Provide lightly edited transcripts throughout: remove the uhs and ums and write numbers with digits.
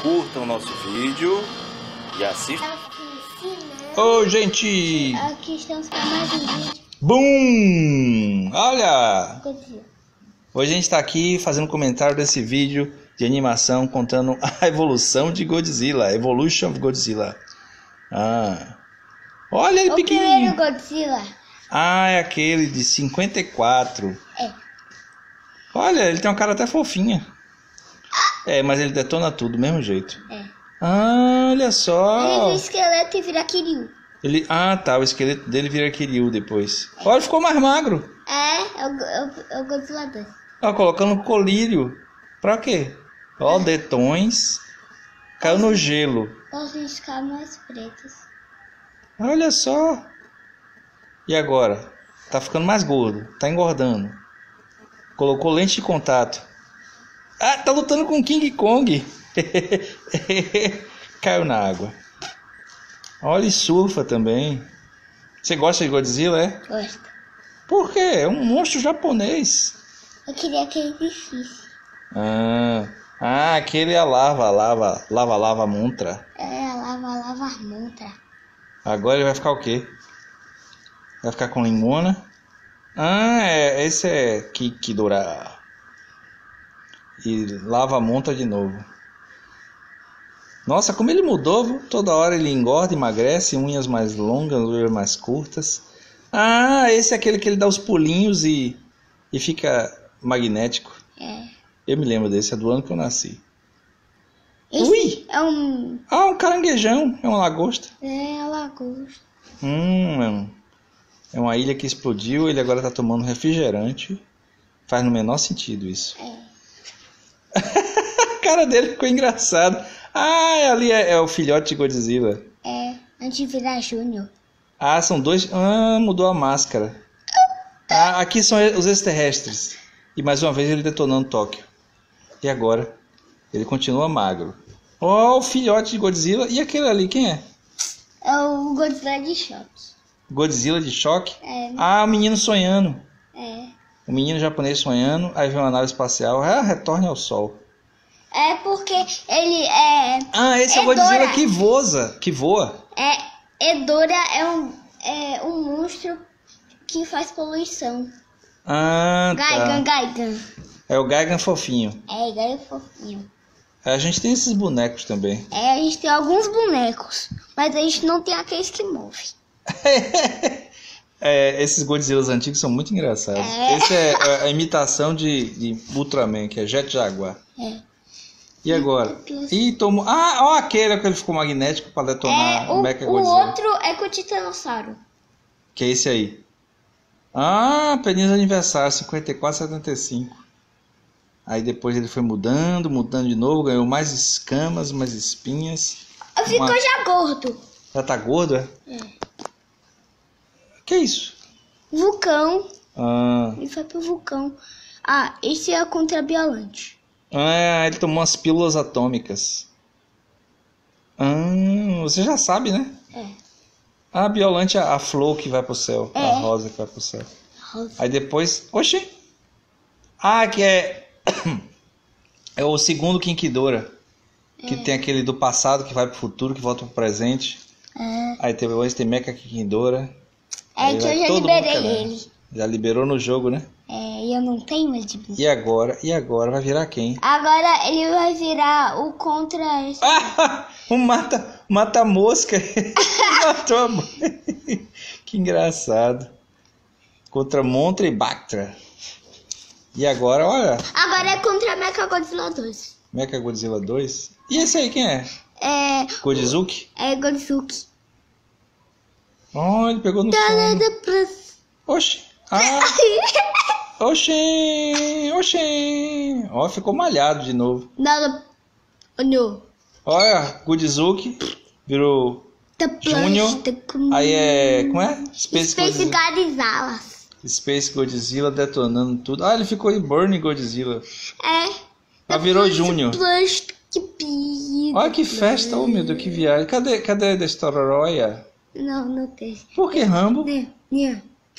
curtam o nosso vídeo e assistam. Ô, gente! Aqui estamos para mais um vídeo. Bum! Olha! Godzilla. Hoje a gente está aqui fazendo um comentário desse vídeo de animação contando a evolução de Godzilla. Evolution of Godzilla. Olha ele O pequenininho. primeiro Godzilla. É aquele de 54. É. Olha, ele tem uma cara até fofinha. Mas ele detona tudo do mesmo jeito. É. Olha Ele só. vira esqueleto e vira Kiryu. O esqueleto dele vira Kiryu depois. Olha, ficou mais magro. É o Godzilla 2. Colocando colírio. Pra quê? Detões. Caiu no gelo. Os dentes ficar mais pretos. Olha só. E agora? Tá ficando mais gordo. Tá engordando. Colocou lente de contato. Tá lutando com King Kong. Caiu na água. Olha, e surfa também. Você gosta de Godzilla, é? Gosto. Por quê? É um monstro japonês. Eu queria aquele difícil. Aquele é a lava montra. É, a lava montra. Agora ele vai ficar o quê? Vai ficar com lingona? Esse é Kikidora. E lava montra de novo. Nossa, como ele mudou, viu? Toda hora ele engorda, emagrece, unhas mais longas, unhas mais curtas. Esse é aquele que ele dá os pulinhos e fica magnético. É. Eu me lembro desse, é do ano que eu nasci. Esse Ui! é um... Um caranguejão, é uma lagosta. É a lagosta. É uma ilha que explodiu, ele agora tá tomando refrigerante. Faz no menor sentido isso. A cara dele ficou engraçada. Ali é o filhote de Godzilla. Antes de virar Júnior. São dois. Mudou a máscara. Aqui são os extraterrestres. E mais uma vez ele detonando Tóquio. E agora? Ele continua magro. O filhote de Godzilla. E aquele ali, quem é? É o Godzilla de choque. Godzilla de choque? É. O menino sonhando. É. O menino japonês sonhando. Aí vem uma nave espacial. Retorne ao sol. É porque ele é... Esse é o Godzilla que voa. Edora é um monstro que faz poluição. Gaigan. É o Gaigan fofinho. Gaigan fofinho. A gente tem esses bonecos também. A gente tem alguns bonecos, mas a gente não tem aqueles que movem. Esses Godzillas antigos são muito engraçados. Esse é a imitação de Ultraman, que é Jet Jaguar. E agora? Tomou... aquele que ele ficou magnético para detonar o Mechagodzilla. O outro é com o Titanossauro. Que é esse aí. Peninha de aniversário, 54,75. Aí depois ele foi mudando de novo, ganhou mais escamas, mais espinhas. Ficou já gordo. Já tá gordo, é? Que isso? Vulcão. Ele foi pro vulcão. Esse é contra Biolante. Ele tomou umas pílulas atômicas. Você já sabe, né? A Biolante é a flor que vai pro céu. A rosa que vai pro céu. Aí depois... Oxi! Que é o segundo Kinkidora. Que tem aquele do passado que vai pro futuro, que volta pro presente. Aí hoje tem Mecha Kinkidora. Que eu já liberei ele. Já liberou no jogo, né? E eu não tenho mais de bicho. E agora vai virar quem? Agora ele vai virar o contra... O mata-mosca. Matou a mãe. Que engraçado. Contra Montra e Bactra. E agora, olha. Agora é contra Mechagodzilla 2. Mechagodzilla 2? E esse aí quem é? Godzizuki? Godzizuki. Ele pegou no sono. Oxi. Oxi. Ficou malhado de novo. Não. Olha, Godzizuki virou Júnior. Aí como é? Space Godzilla. Space Godzilla detonando tudo. Ele ficou em Burning Godzilla. Virou Júnior. Olha que festa, meu Deus, que viagem. Cadê Destroyer? Não tem. Por que Rambo? Não.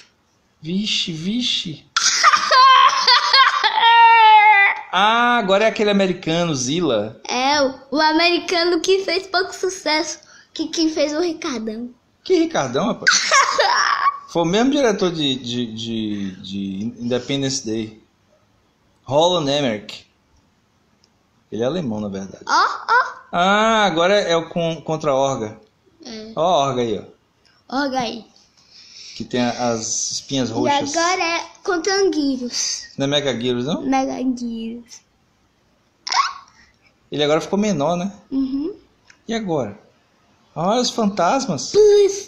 Vixe. Agora é aquele americano, Zilla. Não, o americano que fez pouco sucesso. Que quem fez o Ricardão. Que Ricardão, rapaz? Foi o mesmo diretor de Independence Day. Roland Emmerich. Ele é alemão, na verdade. Ah, agora é o contra a Orga. Ó a Orga aí, ó. Olha aí. Que tem as espinhas E roxas. agora é contra Anguirus. Não é Mega Gyros, não? Mega Anguirus. Ele agora ficou menor, né? Uhum. E agora? Olha os fantasmas. Plus.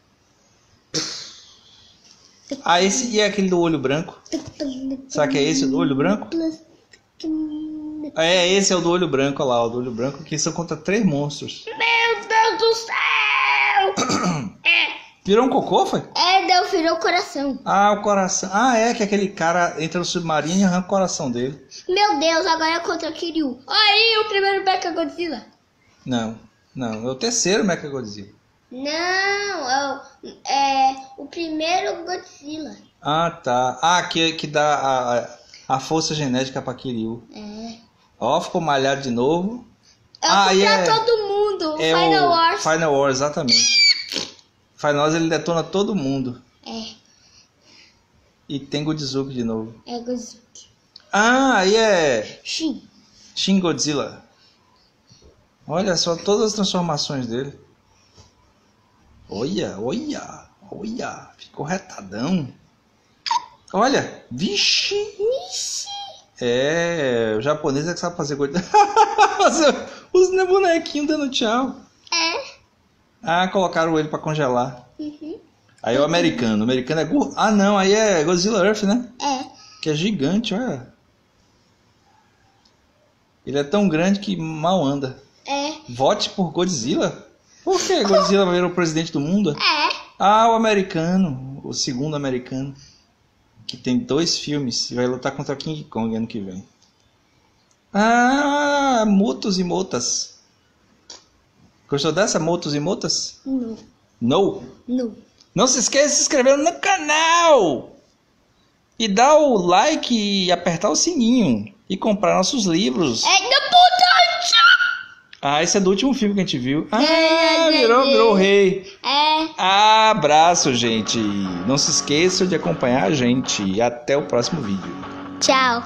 Ah, esse e é aquele do olho branco. Será que é esse do olho branco? Plus. É, esse é o do olho branco, olha lá, o do olho branco, que são contra 3 monstros. Meu Deus do céu! Virou um cocô, foi? Virou o coração. Ah, o coração. Ah, é que aquele cara entra no submarino e arranca o coração dele. Meu Deus, agora é contra Kiryu. Aí, o primeiro Mechagodzilla. Não, é o terceiro Mechagodzilla. Não, é o primeiro Godzilla. Ah, tá. Ah, que dá a força genética pra Kiryu. Ó, ficou malhado de novo. Pra todo mundo, o Final Wars. Final Wars, exatamente. Final Wars, ele detona todo mundo. E tem Godzilla de novo. É Godzilla. Ah, aí é Shin Godzilla. Olha só todas as transformações dele. Olha. Ficou retadão. Olha, vixe. É, o japonês é que sabe fazer coisa. Os bonequinhos dando tchau. Ah, colocaram ele pra congelar. Aí o americano é Ah, não, aí é Godzilla Earth, né? Que é gigante, olha. Ele é tão grande que mal anda. Vote por Godzilla? Por que Godzilla vai virar o presidente do mundo? Ah, o americano. O segundo americano. Que tem 2 filmes e vai lutar contra King Kong ano que vem. Ah, Motos e Motas. Gostou dessa? Motos e Motas? Não. Não se esqueça de se inscrever no canal. E dar o like e apertar o sininho. E comprar nossos livros. Ah, esse é do último filme que a gente viu. Ah, virou o rei. Abraço, gente. Não se esqueçam de acompanhar a gente. E até o próximo vídeo. Tchau.